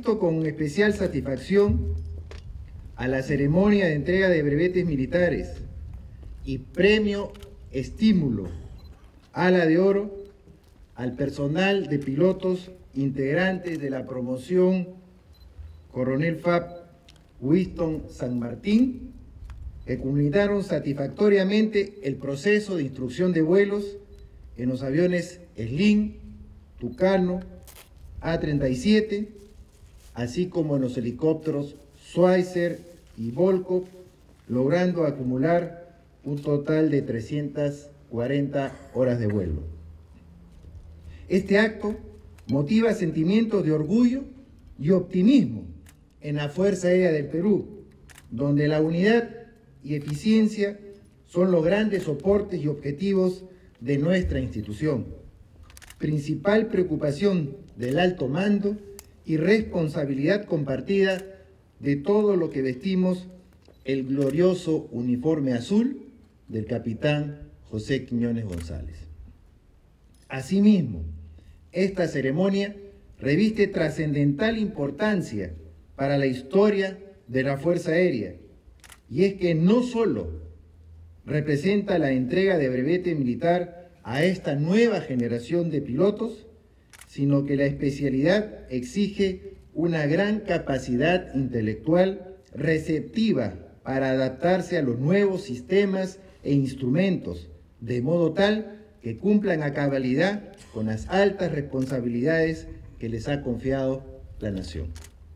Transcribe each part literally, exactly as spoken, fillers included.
asisto con especial satisfacción a la ceremonia de entrega de brevetes militares y premio estímulo Ala de Oro al personal de pilotos integrantes de la promoción Coronel F A P Winston San Martín, que culminaron satisfactoriamente el proceso de instrucción de vuelos en los aviones Slim, Tucano, A treinta y siete, así como en los helicópteros Schweitzer y Volkov, logrando acumular un total de trescientas cuarenta horas de vuelo. Este acto motiva sentimientos de orgullo y optimismo en la Fuerza Aérea del Perú, donde la unidad y eficiencia son los grandes soportes y objetivos de nuestra institución, principal preocupación del alto mando y responsabilidad compartida de todo lo que vestimos el glorioso uniforme azul del capitán José Quiñones González. Asimismo, esta ceremonia reviste trascendental importancia para la historia de la Fuerza Aérea, y es que no solo representa la entrega de brevete militar a esta nueva generación de pilotos, sino que la especialidad exige una gran capacidad intelectual receptiva para adaptarse a los nuevos sistemas e instrumentos, de modo tal que cumplan a cabalidad con las altas responsabilidades que les ha confiado la nación.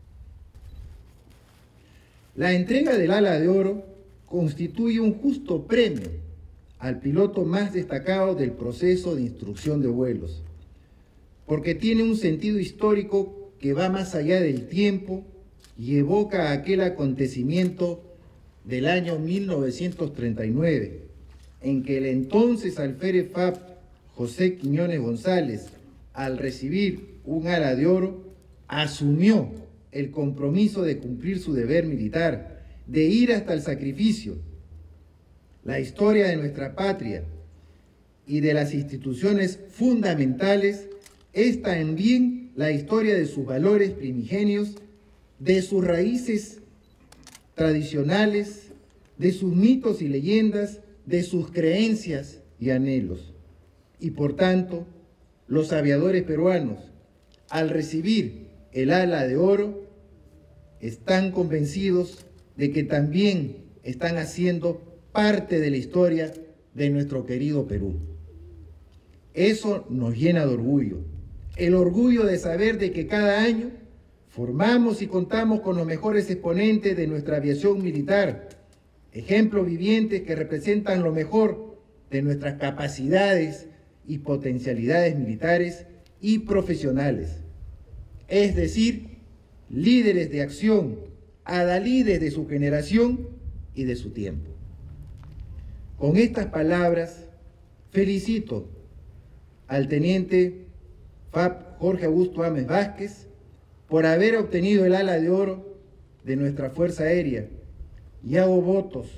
La entrega del Ala de Oro constituye un justo premio al piloto más destacado del proceso de instrucción de vuelos, porque tiene un sentido histórico que va más allá del tiempo y evoca aquel acontecimiento del año mil novecientos treinta y nueve, en que el entonces alférez F A P José Quiñones González, al recibir un Ala de Oro, asumió el compromiso de cumplir su deber militar, de ir hasta el sacrificio. La historia de nuestra patria y de las instituciones fundamentales es también la historia de sus valores primigenios, de sus raíces tradicionales, de sus mitos y leyendas, de sus creencias y anhelos. Y por tanto, los aviadores peruanos, al recibir el Ala de Oro, están convencidos de que también están haciendo parte de la historia de nuestro querido Perú. Eso nos llena de orgullo, el orgullo de saber de que cada año formamos y contamos con los mejores exponentes de nuestra aviación militar, ejemplos vivientes que representan lo mejor de nuestras capacidades y potencialidades militares y profesionales, es decir, líderes de acción, adalides de su generación y de su tiempo. Con estas palabras, felicito al teniente F A P Jorge Augusto Ames Vázquez por haber obtenido el Ala de Oro de nuestra Fuerza Aérea y hago votos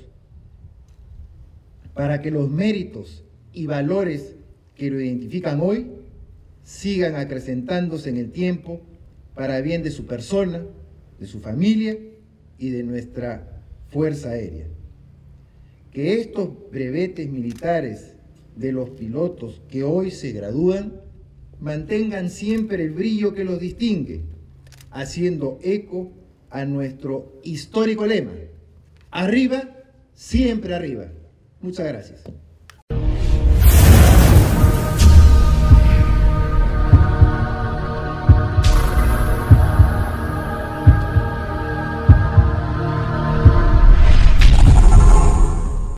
para que los méritos y valores que lo identifican hoy sigan acrecentándose en el tiempo para bien de su persona, de su familia y de nuestra Fuerza Aérea. Que estos brevetes militares de los pilotos que hoy se gradúan mantengan siempre el brillo que los distingue, haciendo eco a nuestro histórico lema: arriba, siempre arriba. Muchas gracias.